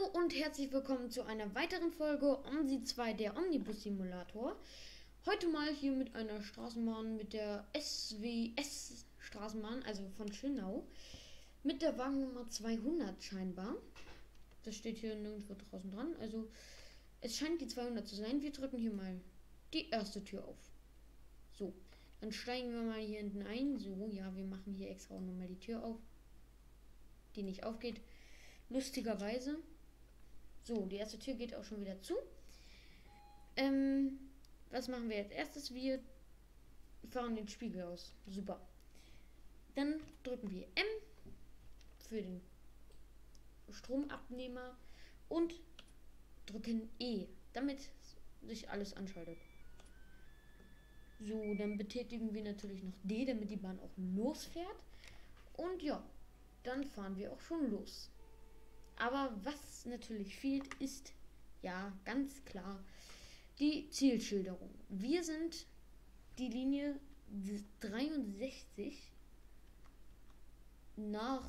und herzlich willkommen zu einer weiteren Folge OMSI 2, der Omnibus Simulator. Heute mal hier mit einer Straßenbahn, mit der SWS Straßenbahn, also von Schönau, mit der Wagennummer 200 scheinbar. Das steht hier nirgendwo draußen dran, also es scheint die 200 zu sein. Wir drücken hier mal die erste Tür auf. So, dann steigen wir mal hier hinten ein. So, ja, wir machen hier extra auch nochmal die Tür auf, die nicht aufgeht. Lustigerweise. So, die erste Tür geht auch schon wieder zu. Was machen wir jetzt? Erstes, wir fahren den Spiegel aus. Super. Dann drücken wir M für den Stromabnehmer und drücken E, damit sich alles anschaltet. So, dann betätigen wir natürlich noch D, damit die Bahn auch losfährt. Und ja, dann fahren wir auch schon los. Aber was natürlich fehlt, ist, ja, ganz klar, die Zielschilderung. Wir sind die Linie 63 nach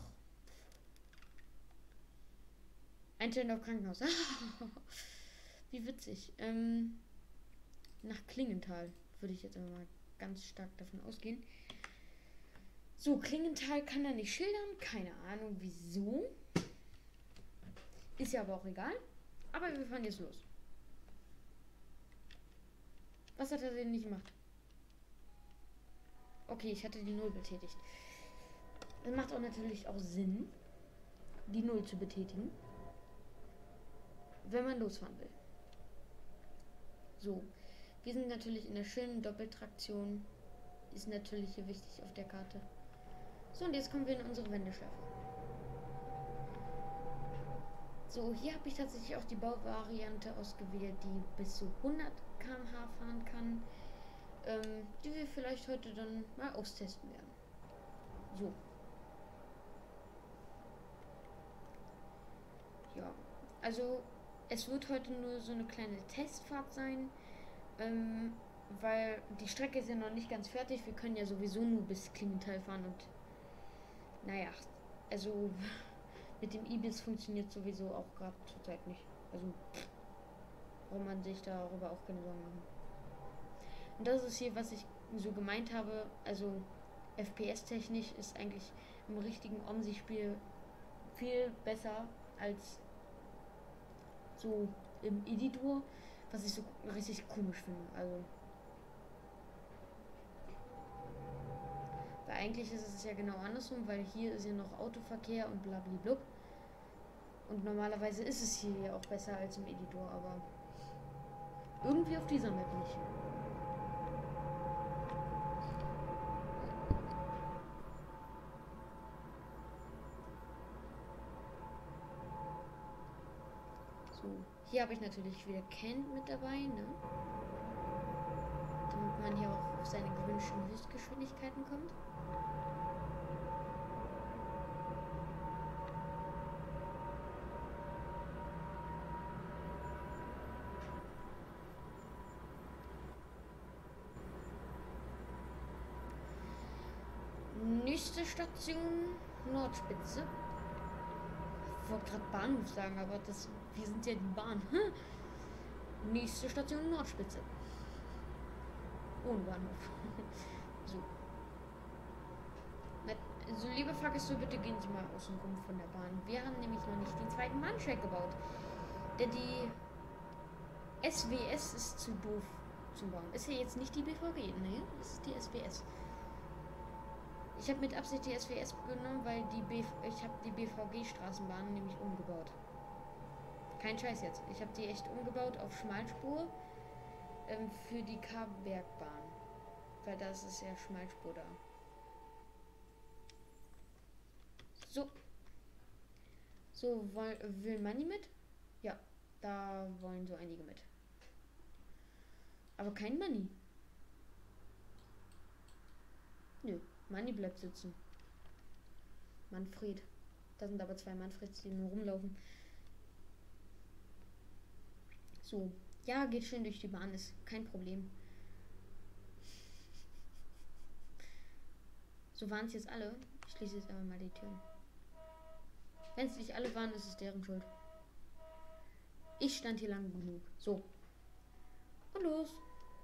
Einstellen auf Krankenhaus. Wie witzig. Nach Klingenthal würde ich jetzt mal ganz stark davon ausgehen. So, Klingenthal kann er nicht schildern. Keine Ahnung wieso. Ist ja aber auch egal. Aber wir fahren jetzt los. Was hat er denn nicht gemacht? Okay, ich hatte die 0 betätigt. Das macht auch natürlich auch Sinn, die 0 zu betätigen, wenn man losfahren will. So, wir sind natürlich in der schönen Doppeltraktion. Ist natürlich hier wichtig auf der Karte. So, und jetzt kommen wir in unsere Wendeschleife. So, hier habe ich tatsächlich auch die Bauvariante ausgewählt, die bis zu 100 km/h fahren kann, die wir vielleicht heute dann mal austesten werden. So. Ja, also es wird heute nur so eine kleine Testfahrt sein, weil die Strecke ist ja noch nicht ganz fertig. Wir können ja sowieso nur bis Klingenthal fahren und naja, also mit dem Ibis funktioniert sowieso auch gerade zurzeit nicht. Also braucht man sich darüber auch keine Sorgen machen. Und das ist hier, was ich so gemeint habe. Also FPS-technisch ist eigentlich im richtigen OMSI-Spiel viel besser als so im Editor, was ich so richtig komisch finde. Also weil eigentlich ist es ja genau andersrum, weil hier ist ja noch Autoverkehr und blablabla. Und normalerweise ist es hier ja auch besser als im Editor, aber irgendwie auf dieser Map nicht. So, hier habe ich natürlich wieder Kent mit dabei, ne? Damit man hier auch auf seine gewünschten Höchstgeschwindigkeiten kommt. Nächste Station Nordspitze. Ich wollte gerade Bahnhof sagen, aber wir sind ja die Bahn. Nächste Station Nordspitze. Ohne Bahnhof. So. Also, liebe Fahrgäste, bitte gehen Sie mal außen rum von der Bahn. Wir haben nämlich noch nicht den zweiten Bahnsteig gebaut. Denn die SWS ist zu doof zum Bauen. Ist ja jetzt nicht die BVG, ne? Das ist die SWS. Ich habe mit Absicht die SWS genommen, weil ich habe die BVG-Straßenbahn nämlich umgebaut. Kein Scheiß jetzt. Ich habe die echt umgebaut auf Schmalspur für die Karbergbahn. Weil das ist ja Schmalspur da. So. So, will Money mit? Ja, da wollen so einige mit. Aber kein Money. Nö, Money bleibt sitzen. Manfred. Da sind aber 2 Manfreds, die nur rumlaufen. So. Ja, geht schön durch die Bahn, ist kein Problem. So waren es jetzt alle. Ich schließe jetzt aber mal die Türen. Wenn es nicht alle waren, ist es deren Schuld. Ich stand hier lang genug. So. Und los.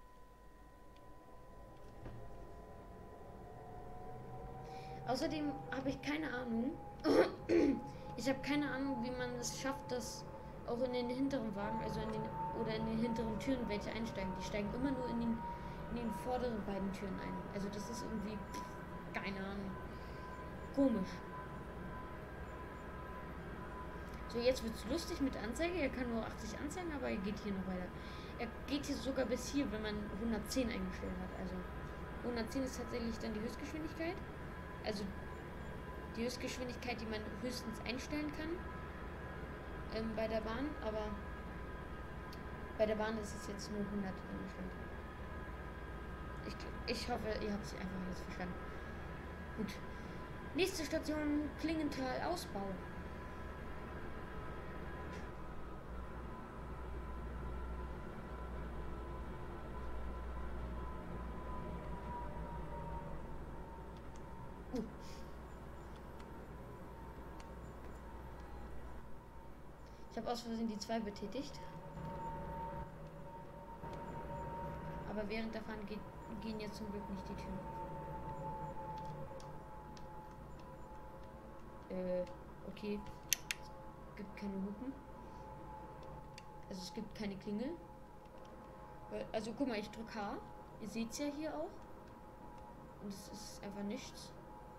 Außerdem habe ich keine Ahnung. Ich habe keine Ahnung, wie man es schafft, dass auch in den hinteren Wagen, also in den hinteren Türen welche einsteigen. Die steigen immer nur in den vorderen beiden Türen ein. Also das ist irgendwie, keine Ahnung, komisch. So, jetzt wird es lustig mit der Anzeige. Er kann nur 80 anzeigen, aber er geht hier noch weiter. Er geht hier sogar bis hier, wenn man 110 eingestellt hat. Also 110 ist tatsächlich dann die Höchstgeschwindigkeit. Also die Höchstgeschwindigkeit, die man höchstens einstellen kann bei der Bahn. Aber bei der Bahn ist es jetzt nur 100 eingestellt. Ich hoffe, ihr habt es einfach jetzt verstanden. Gut. Nächste Station, Klingenthal Ausbau. Ich habe aus Versehen die 2 betätigt. Aber während der Fahrt gehen jetzt zum Glück nicht die Türen. Okay. Es gibt keine Hupen. Also es gibt keine Klingel. Also guck mal, ich drücke H. Ihr seht es ja hier auch. Und es ist einfach nichts.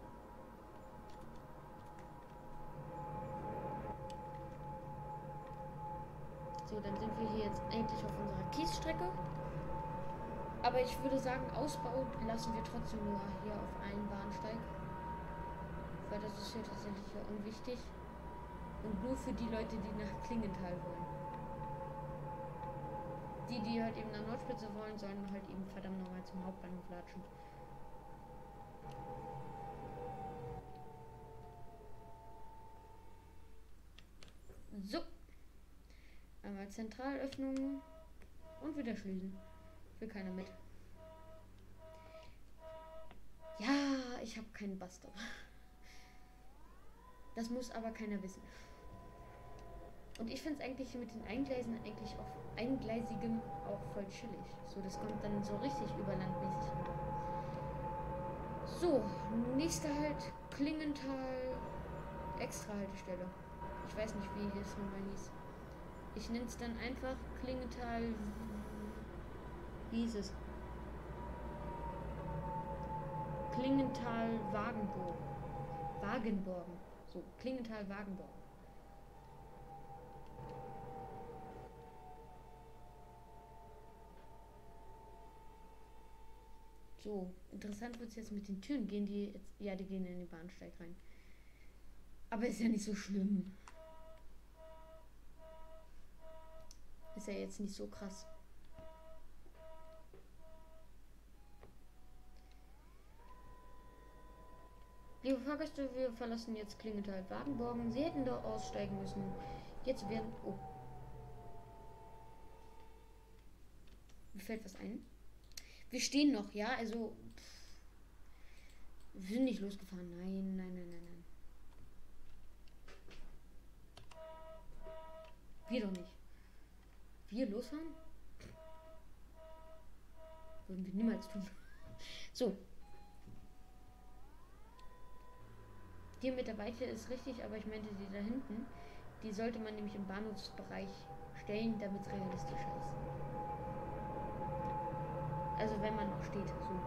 So, dann sind wir hier jetzt endlich auf unserer Kiesstrecke. Aber ich würde sagen, Ausbau lassen wir trotzdem nur hier auf einen Bahnsteig. Weil das ist hier tatsächlich ja unwichtig. Und nur für die Leute, die nach Klingenthal wollen. Die halt eben nach Nordspitze wollen, sollen halt eben verdammt nochmal zum Hauptbahnhof latschen. So. Einmal Zentralöffnung und wieder schließen. Will keiner mit. Ja, ich habe keinen Buster. Das muss aber keiner wissen. Und ich finde es eigentlich mit den Eingleisen eigentlich auf Eingleisigem auch voll chillig. So, das kommt dann so richtig überlandmäßig rüber. So, nächster Halt, Klingenthal Extra-Haltestelle. Ich weiß nicht, wie es nochmal hieß. Ich nenne es dann einfach Klingenthal. Wie hieß es? Klingenthal Wagenborgen. So, Klingenthal Wagenborgen. So, interessant wird es jetzt mit den Türen. Gehen die jetzt. Ja, die gehen in den Bahnsteig rein. Aber ist ja nicht so schlimm. Ist ja jetzt nicht so krass. Liebe Fahrgäste, wir verlassen jetzt Klingenthal Wagenborgen. Sie hätten da aussteigen müssen. Jetzt werden. Oh. Mir fällt was ein. Wir stehen noch, ja? Also. Wir sind nicht losgefahren. Nein, nein, nein, nein, nein. Wir doch nicht. Wir losfahren? Würden wir niemals tun. So. Die mit der Weiche ist richtig, aber ich meinte die da hinten. Die sollte man nämlich im Bahnhofsbereich stellen, damit es realistischer ist. Also wenn man noch steht, so.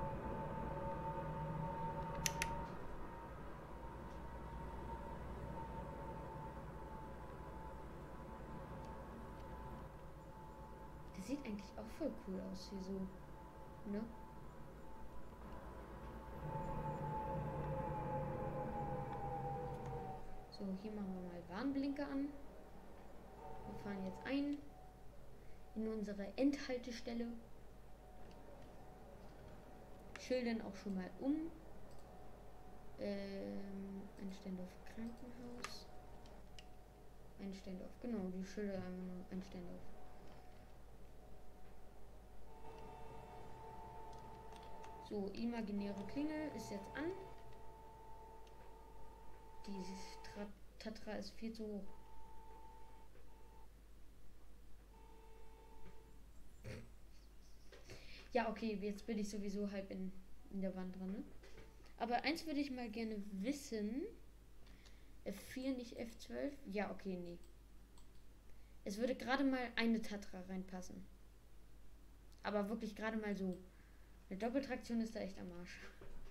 Das sieht eigentlich auch voll cool aus hier so, ne? So, hier machen wir mal Warnblinker an. Wir fahren jetzt ein in unsere Endhaltestelle. Schildern auch schon mal um. Einstände auf Krankenhaus. Einstände auf, genau, die Schilder einfach nur Einstände auf. So, imaginäre Klingel ist jetzt an. Die Tatra ist viel zu hoch. Ja, okay, jetzt bin ich sowieso halb in der Wand dran, ne? Aber eins würde ich mal gerne wissen. F4, nicht F12? Ja, okay, nee. Es würde gerade mal eine Tatra reinpassen. Aber wirklich gerade mal so. Eine Doppeltraktion ist da echt am Arsch.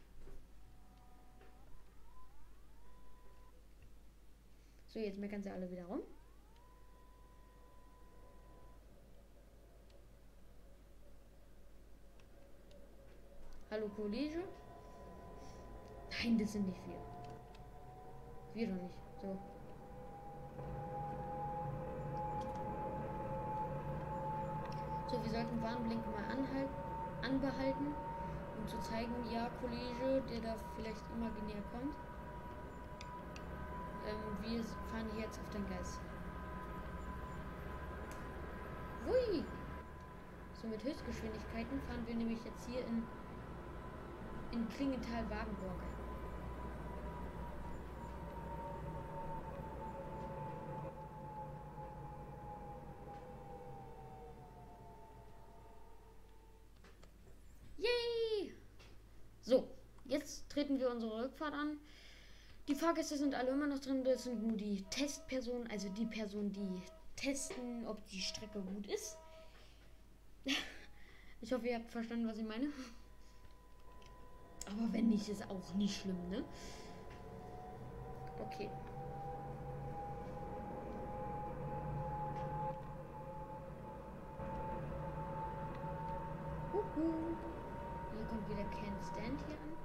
So, jetzt meckern sie alle wieder rum. Hallo Kollege? Nein, das sind nicht wir. Wir doch nicht. So. So, wir sollten Warnblinken mal anbehalten, um zu zeigen, ja, Kollege, der da vielleicht imaginär kommt. Wir fahren jetzt auf dein Gleis. Hui! So, mit Höchstgeschwindigkeiten fahren wir nämlich jetzt hier in Klingenthal-Wagenburg. Yay! So, jetzt treten wir unsere Rückfahrt an. Die Fahrgäste sind alle immer noch drin. Das sind nur die Testpersonen, also die Personen, die testen, ob die Strecke gut ist. Ich hoffe, ihr habt verstanden, was ich meine. Aber wenn nicht, ist auch nicht schlimm, ne? Okay. Hier kommt wieder Can't Stand hier an.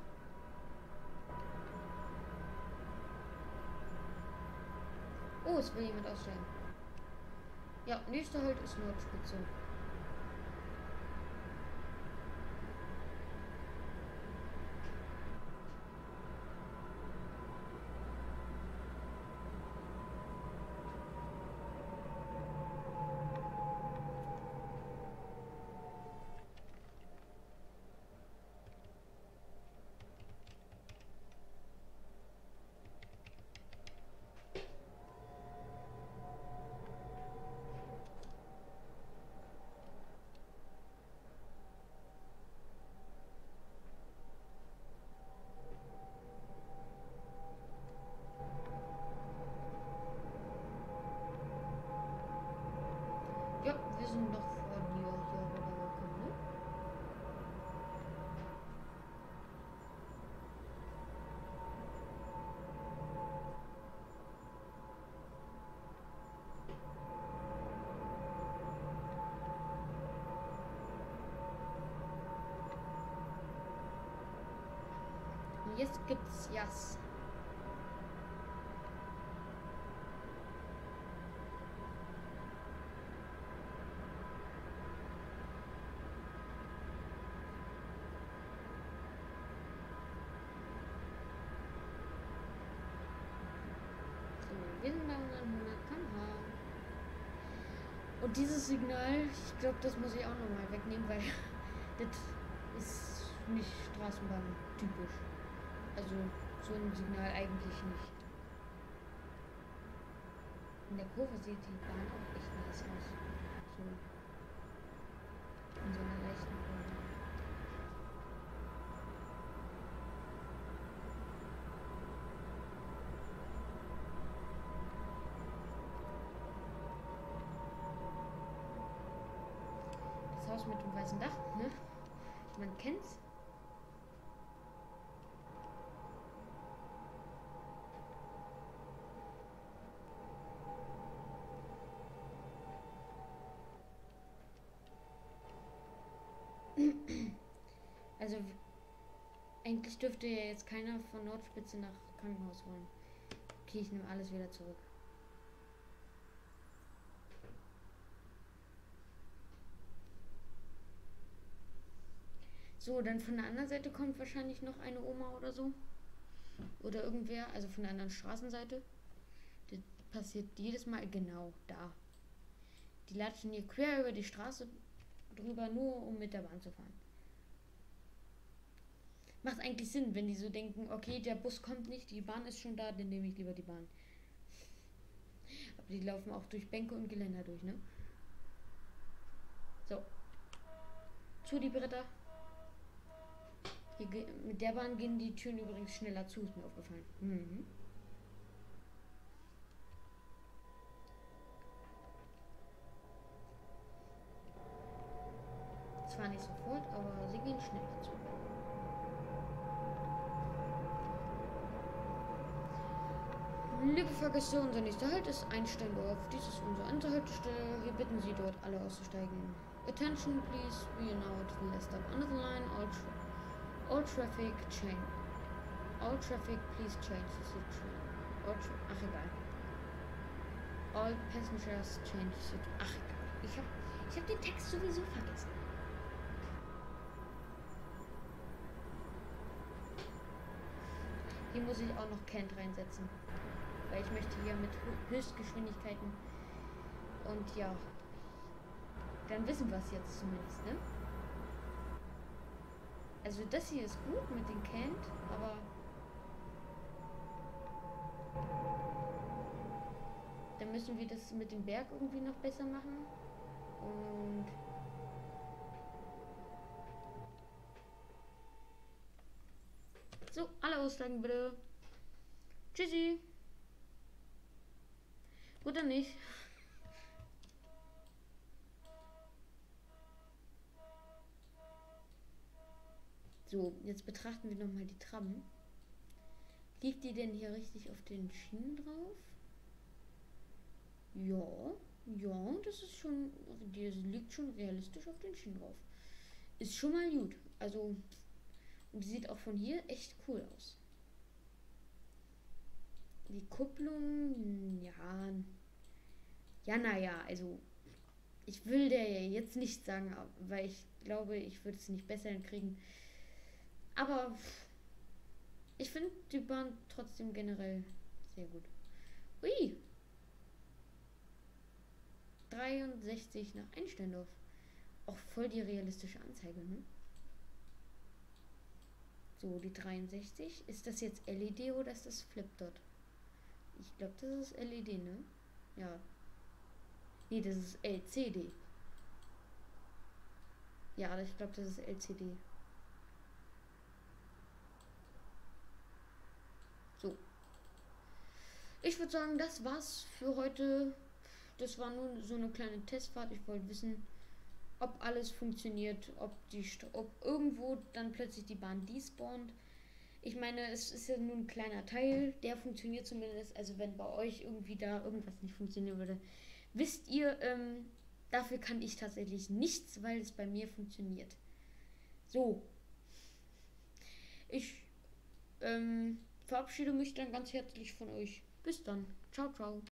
Oh, es will jemand aussteigen. Ja, nächster Halt ist Nordspitze. Ja, wir sind noch vor dir hier rübergekommen, ne? Und jetzt gibt's Jas. Wir sind da 100 km/h. Und dieses Signal, ich glaube, das muss ich auch nochmal wegnehmen, weil das ist nicht Straßenbahn typisch. Also so ein Signal eigentlich nicht. In der Kurve sieht die Bahn auch echt nice aus. So. In so einer leichten Kurve. Das Haus mit dem weißen Dach, ne? Man kennt's. Also eigentlich dürfte ja jetzt keiner von Nordspitze nach Krankenhaus wollen. Okay, ich nehme alles wieder zurück. So, dann von der anderen Seite kommt wahrscheinlich noch eine Oma oder so. Oder irgendwer, also von der anderen Straßenseite. Das passiert jedes Mal genau da. Die latschen hier quer über die Straße drüber, nur um mit der Bahn zu fahren. Macht eigentlich Sinn, wenn die so denken, okay, der Bus kommt nicht, die Bahn ist schon da, dann nehme ich lieber die Bahn. Aber die laufen auch durch Bänke und Geländer durch, ne? So. Zu die Bretter. Mit der Bahn gehen die Türen übrigens schneller zu, ist mir aufgefallen. Mhm. Zwar nicht sofort, aber sie gehen schneller zu. Liebe Fahrgäste, unser nächster Halt ist Einsteindorf. Dies ist unsere Anhaltestelle. Wir bitten Sie, dort alle auszusteigen. Attention, please. We are now at the last stop on the line. All traffic change. All traffic, please change the train. Ach, egal. All passengers change the... Ach, egal. Ich hab den Text sowieso vergessen. Hier muss ich auch noch Kent reinsetzen. Weil ich möchte hier mit Höchstgeschwindigkeiten und ja, dann wissen wir es jetzt zumindest, ne? Also das hier ist gut mit den Kent, aber dann müssen wir das mit dem Berg irgendwie noch besser machen und so, alle aussteigen bitte. Tschüssi. Oder nicht? So, jetzt betrachten wir nochmal die Tram. Liegt die denn hier richtig auf den Schienen drauf? Ja, das ist schon, die liegt schon realistisch auf den Schienen drauf. Ist schon mal gut. Also, und die sieht auch von hier echt cool aus. Die Kupplung, naja, also ich will der jetzt nicht sagen, weil ich glaube, ich würde es nicht besser hinkriegen. Aber ich finde die Bahn trotzdem generell sehr gut. Ui! 63 nach Einsteindorf. Auch voll die realistische Anzeige, ne? So, die 63. Ist das jetzt LED oder ist das Flipdot? Ich glaube, das ist LED, ne? Ja. Nee, das ist LCD. Ja, ich glaube, das ist LCD. So. Ich würde sagen, das war's für heute. Das war nur so eine kleine Testfahrt. Ich wollte wissen, ob alles funktioniert, ob irgendwo dann plötzlich die Bahn despawnt. Ich meine, es ist ja nur ein kleiner Teil, der funktioniert zumindest. Also wenn bei euch irgendwie da irgendwas nicht funktionieren würde, wisst ihr, dafür kann ich tatsächlich nichts, weil es bei mir funktioniert. So. Ich verabschiede mich dann ganz herzlich von euch. Bis dann. Ciao, ciao.